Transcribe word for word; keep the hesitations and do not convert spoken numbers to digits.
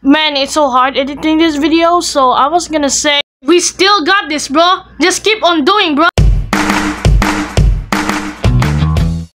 Man, it's so hard editing this video, so I was gonna say we still got this, bro. Just keep on doing, bro.